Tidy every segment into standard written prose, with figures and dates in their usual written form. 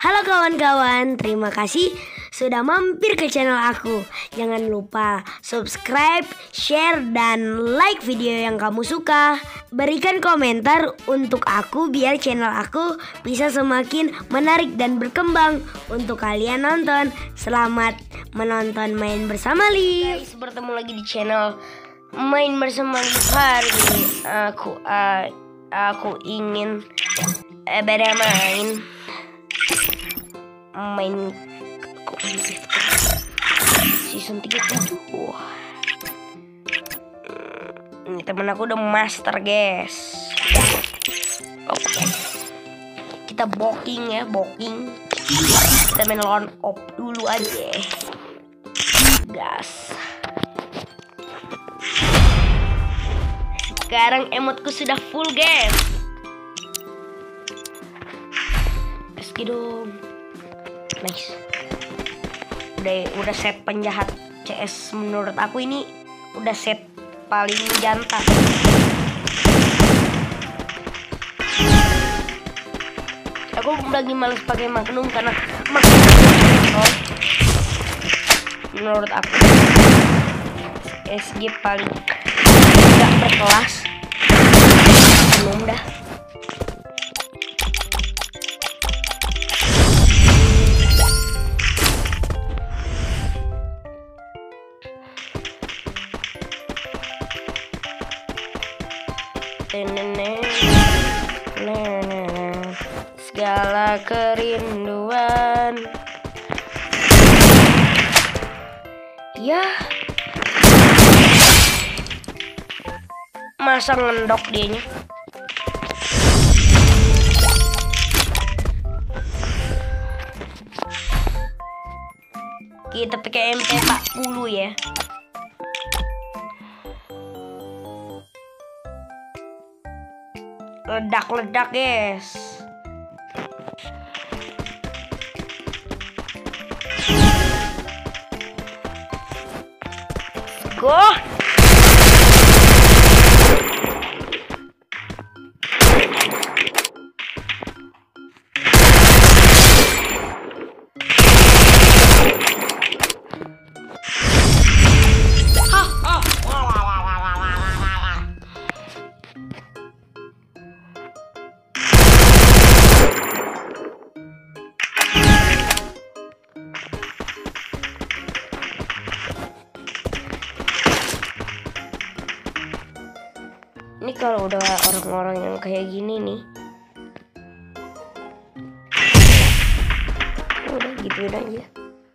Halo kawan-kawan, terima kasih sudah mampir ke channel aku. Jangan lupa subscribe, share, dan like video yang kamu suka. Berikan komentar untuk aku biar channel aku bisa semakin menarik dan berkembang untuk kalian nonton. Selamat menonton Main Bersama Liv. Guys, bertemu lagi di channel Main Bersama Liv. Hari ini aku ingin bermain season 37. Ini temen aku udah master, guys. Oke. Kita booking ya, booking. Kita main lawan op dulu aja. Gas. Sekarang emotku sudah full, guys. Let's go. Nice. Udah set penjahat CS. Menurut aku ini udah set paling jantan. Aku lagi males pakai Magnum karena menurut aku SG paling gak berkelas. Belum dah. Segala kerinduan. Ya, masa ngendok dianya. Kita pakai MP40 ya. Ledak-ledak, guys. Go. Ini kalau udah orang-orang yang kayak gini nih, udah gituin aja.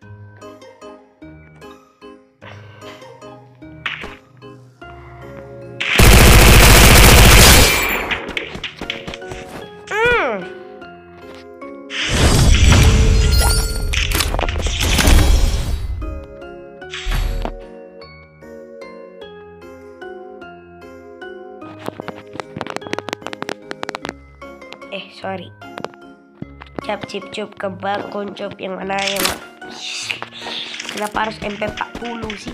Sorry. Cap cip cup kebang kuncup yang mana yang kenapa harus MP40 sih?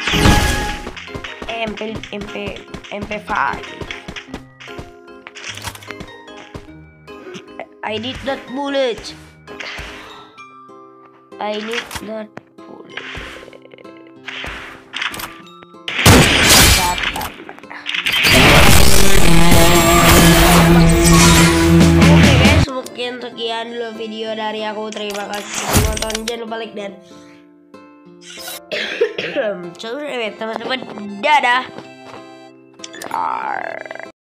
MP5. I need that bullet. I need that bullet. Sekian dulu video dari aku. Terima kasih menonton. Jangan lupa like dan teman-teman. Dadah.